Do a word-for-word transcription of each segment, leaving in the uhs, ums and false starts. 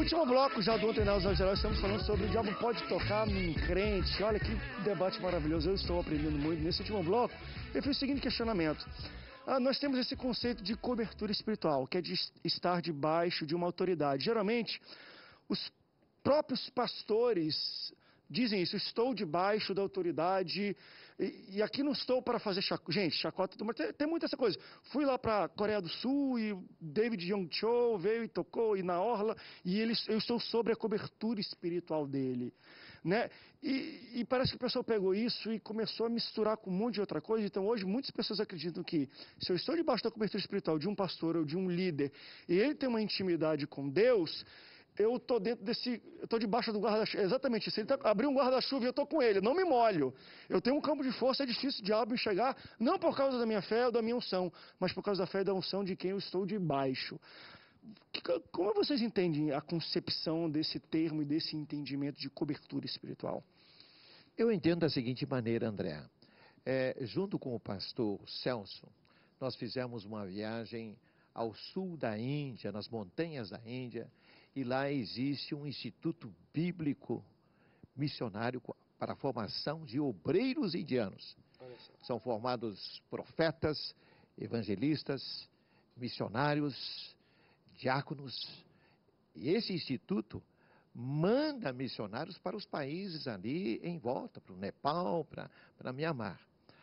Último bloco já do Ontem Nós Geral, estamos falando sobre o diabo pode tocar em crente. Olha que debate maravilhoso, eu estou aprendendo muito. Nesse último bloco, eu fiz o seguinte questionamento. Ah, nós temos esse conceito de cobertura espiritual, que é de estar debaixo de uma autoridade. Geralmente, os próprios pastores dizem isso, estou debaixo da autoridade, e, e aqui não estou para fazer chacota. Gente, chacota, tem, tem muita essa coisa. Fui lá para a Coreia do Sul e David Young Cho veio e tocou, e na orla, e ele, eu estou sobre a cobertura espiritual dele. Né? E, e parece que o pessoal pegou isso e começou a misturar com um monte de outra coisa. Então hoje muitas pessoas acreditam que se eu estou debaixo da cobertura espiritual de um pastor ou de um líder, e ele tem uma intimidade com Deus, eu estou dentro desse, eu estou debaixo do guarda-chuva, exatamente isso, ele tá, abriu um guarda-chuva e eu estou com ele, não me molho, eu tenho um campo de força, é difícil o diabo enxergar, não por causa da minha fé ou da minha unção, mas por causa da fé e da unção de quem eu estou debaixo. Como vocês entendem a concepção desse termo e desse entendimento de cobertura espiritual? Eu entendo da seguinte maneira, André, é, junto com o pastor Celso, nós fizemos uma viagem ao sul da Índia, nas montanhas da Índia, e lá existe um instituto bíblico missionário para a formação de obreiros indianos. São formados profetas, evangelistas, missionários, diáconos. E esse instituto manda missionários para os países ali em volta, para o Nepal, para, para Mianmar.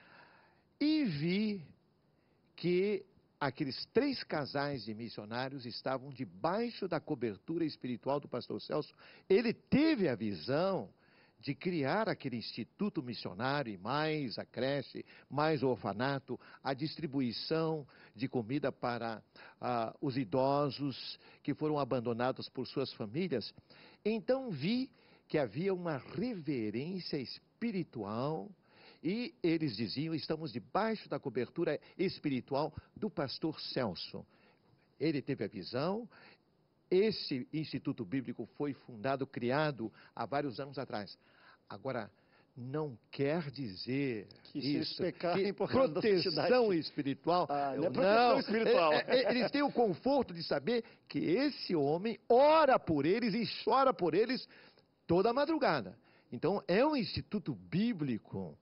E vi que aqueles três casais de missionários estavam debaixo da cobertura espiritual do pastor Celso. Ele teve a visão de criar aquele instituto missionário, e mais a creche, mais o orfanato, a distribuição de comida para ah, os idosos que foram abandonados por suas famílias. Então vi que havia uma reverência espiritual. E eles diziam, estamos debaixo da cobertura espiritual do pastor Celso. Ele teve a visão, esse Instituto Bíblico foi fundado, criado há vários anos atrás. Agora, não quer dizer que isso, que proteção espiritual. Ah, não é proteção não, espiritual. É, é, eles têm o conforto de saber que esse homem ora por eles e chora por eles toda a madrugada. Então, é um Instituto Bíblico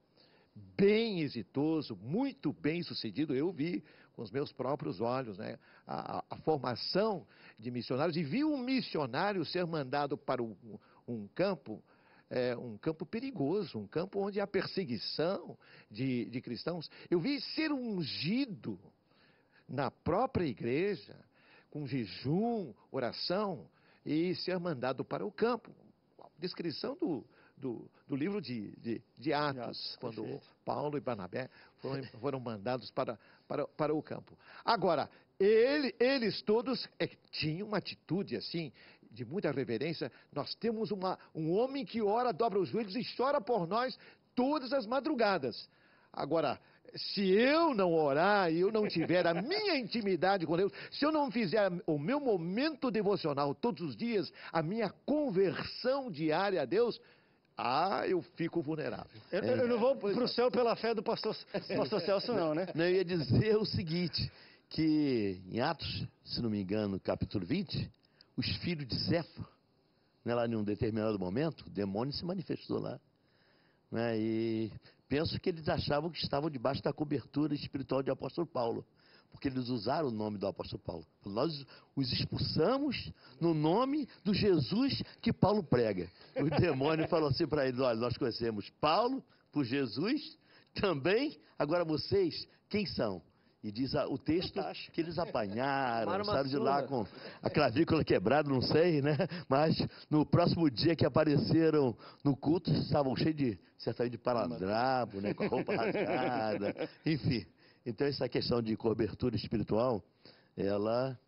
bem exitoso, muito bem sucedido. Eu vi com os meus próprios olhos, né, a, a formação de missionários, e vi um missionário ser mandado para um, um campo, é, um campo perigoso, um campo onde há perseguição de, de cristãos. Eu vi ser ungido na própria igreja, com jejum, oração, e ser mandado para o campo. Descrição do Do, do livro de, de, de Atos, quando perfeito. Paulo e Barnabé foram, foram mandados para, para, para o campo. Agora, ele, eles todos é, tinham uma atitude assim, de muita reverência. Nós temos uma, um homem que ora, dobra os joelhos e chora por nós todas as madrugadas. Agora, se eu não orar e eu não tiver a minha intimidade com Deus, se eu não fizer o meu momento devocional todos os dias, a minha conversão diária a Deus, ah, eu fico vulnerável. Eu, eu não vou para o céu pela fé do pastor, pastor Celso, não, né? Eu ia dizer o seguinte, que em Atos, se não me engano, capítulo vinte, os filhos de Cefo, né, lá em um determinado momento, o demônio se manifestou lá. Né, e penso que eles achavam que estavam debaixo da cobertura espiritual de apóstolo Paulo. Porque eles usaram o nome do apóstolo Paulo. Nós os expulsamos no nome do Jesus que Paulo prega. O demônio falou assim para eles, olha, nós conhecemos Paulo por Jesus, também, agora vocês, quem são? E diz o texto Fantástico. Que eles apanharam, saíram de lá com a clavícula quebrada, não sei, né? Mas no próximo dia que apareceram no culto, estavam cheios de, certamente de paradrapo, né? Com a roupa rasgada, enfim. Então, essa questão de cobertura espiritual, ela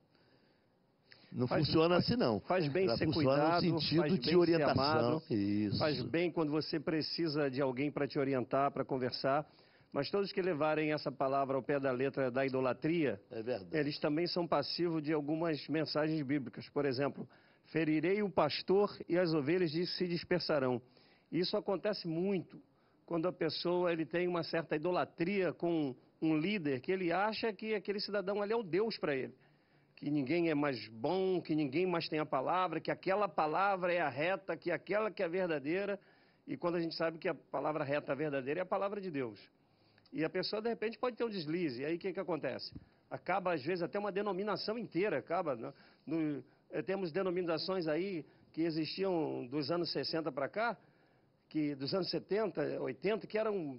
não faz, funciona faz, assim, não. Faz bem ela ser funciona cuidado, no sentido faz de bem orientação. Ser amado, Isso. Faz bem quando você precisa de alguém para te orientar, para conversar. Mas todos que levarem essa palavra ao pé da letra da idolatria, é verdade. Eles também são passivos de algumas mensagens bíblicas. Por exemplo, ferirei o pastor e as ovelhas se dispersarão. Isso acontece muito quando a pessoa ele tem uma certa idolatria com um líder, que ele acha que aquele cidadão ali é o Deus para ele. que ninguém é mais bom, que ninguém mais tem a palavra, que aquela palavra é a reta, que aquela que é a verdadeira. E quando a gente sabe que a palavra reta, a verdadeira, é a palavra de Deus. E a pessoa, de repente, pode ter um deslize. E aí, o que, que acontece? Acaba, às vezes, até uma denominação inteira. Acaba, no, no, temos denominações aí que existiam dos anos sessenta para cá, que dos anos setenta, oitenta, que eram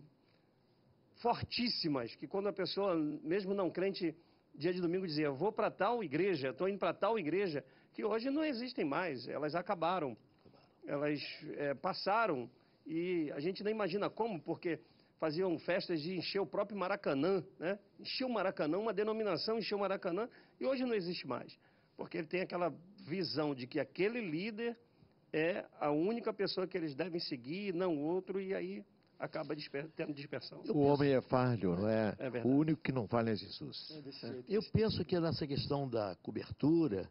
fortíssimas, que quando a pessoa, mesmo não crente, dia de domingo dizia, eu vou para tal igreja, estou indo para tal igreja, que hoje não existem mais, elas acabaram, elas é, passaram, e a gente nem imagina como, porque faziam festas de encher o próprio Maracanã, né? Encher o Maracanã, uma denominação encher o Maracanã, e hoje não existe mais, porque ele tem aquela visão de que aquele líder é a única pessoa que eles devem seguir, não outro, e aí acaba disper tendo dispersão. O homem é falho, não é? É verdade. O único que não falha é Jesus. Eu penso que nessa questão da cobertura,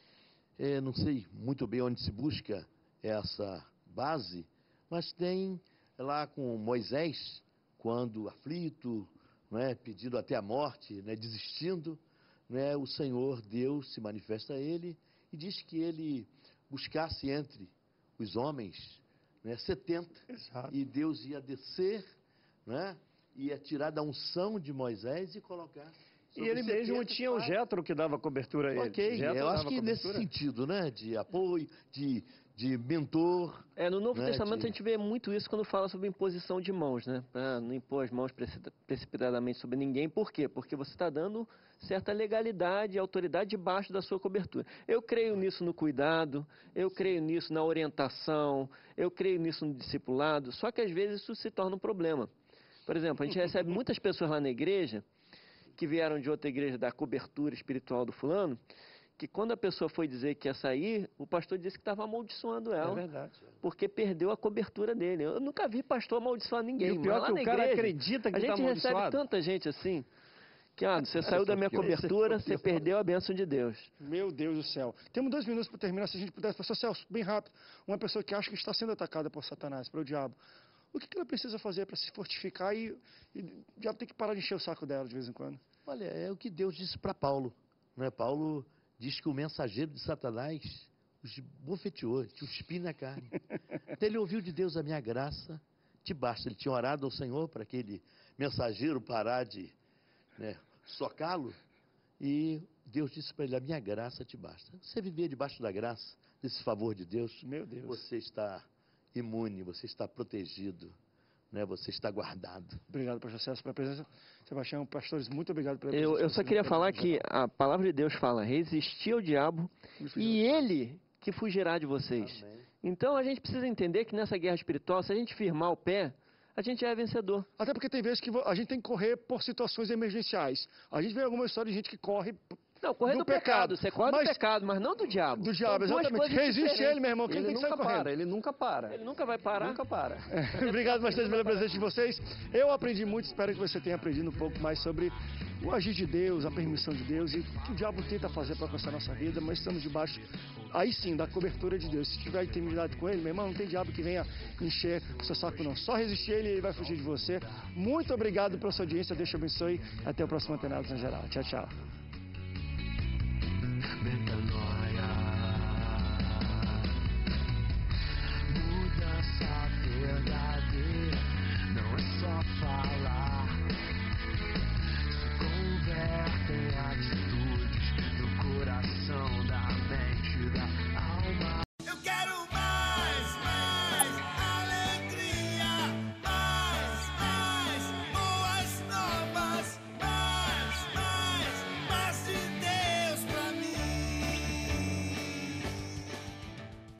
é, não sei muito bem onde se busca essa base, mas tem lá com Moisés, quando aflito, não é, pedindo até a morte, né, desistindo, né, o Senhor Deus se manifesta a ele e diz que ele buscasse entre os homens, né, setenta, Exato. e Deus ia descer, né, ia tirar da unção de Moisés e colocar. E ele mesmo tinha o Jétro que dava cobertura a ele. Ok, Jétro eu acho dava que nesse cobertura. sentido, né, de apoio, de, de mentor. É, no Novo né, Testamento de- a gente vê muito isso quando fala sobre imposição de mãos, né? Ah, não impor as mãos preci- precipitadamente sobre ninguém. Por quê? Porque você está dando certa legalidade e autoridade debaixo da sua cobertura. Eu creio nisso no cuidado, eu creio nisso na orientação, eu creio nisso no discipulado, só que às vezes isso se torna um problema. Por exemplo, a gente recebe muitas pessoas lá na igreja que vieram de outra igreja da cobertura espiritual do fulano, que quando a pessoa foi dizer que ia sair, o pastor disse que estava amaldiçoando É ela, verdade. porque perdeu a cobertura dele. Eu nunca vi pastor amaldiçoar ninguém. E o pior mas é lá que na o cara igreja, acredita que a está gente recebe amaldiçoado. tanta gente assim, que ah, você saiu da minha cobertura, você perdeu a bênção de Deus. Meu Deus do céu. Temos dois minutos para terminar, se a gente pudesse. Pastor Celso, bem rápido. Uma pessoa que acha que está sendo atacada por Satanás, pelo diabo. O que que ela precisa fazer para se fortificar e, e o diabo tem que parar de encher o saco dela de vez em quando? Olha, é o que Deus disse para Paulo, né? Paulo diz que o mensageiro de Satanás os bofeteou, te cuspiu na carne. Então ele ouviu de Deus a minha graça, te basta. Ele tinha orado ao Senhor para aquele mensageiro parar de, né, socá-lo, e Deus disse para ele, a minha graça te basta. Você viver debaixo da graça, desse favor de Deus, Meu Deus. você está imune, você está protegido, né? Você está guardado. Obrigado, pastor Celso, pela presença. Sebastião, pastores, muito obrigado pela Eu, presença. eu de só vocês queria no falar programa. que a palavra de Deus fala, resistir ao diabo e ele que fugirá de vocês. Amém. Então a gente precisa entender que nessa guerra espiritual, se a gente firmar o pé, a gente já é vencedor. Até porque tem vezes que vo- a gente tem que correr por situações emergenciais. A gente vê alguma história de gente que corre p- Não, correr Do do, pecado. pecado. Você corre Mas- do pecado, mas não do diabo. do diabo, São duas exatamente. coisas Resiste diferentes. ele, meu irmão, que ele Ele tem que sair nunca correndo. para, ele nunca para. Ele nunca vai parar. Nunca para. Obrigado bastante pela presença de vocês. Eu aprendi muito, espero que você tenha aprendido um pouco mais sobre o agir de Deus, a permissão de Deus e o que o diabo tenta fazer para alcançar a nossa vida, mas estamos debaixo, aí sim, da cobertura de Deus. Se tiver intimidade com ele, meu irmão, não tem diabo que venha encher o seu saco não. Só resistir ele e ele vai fugir de você. Muito obrigado pela sua audiência, Deus te abençoe. Até o próximo Antenados na Geral. Tchau, tchau. Amen.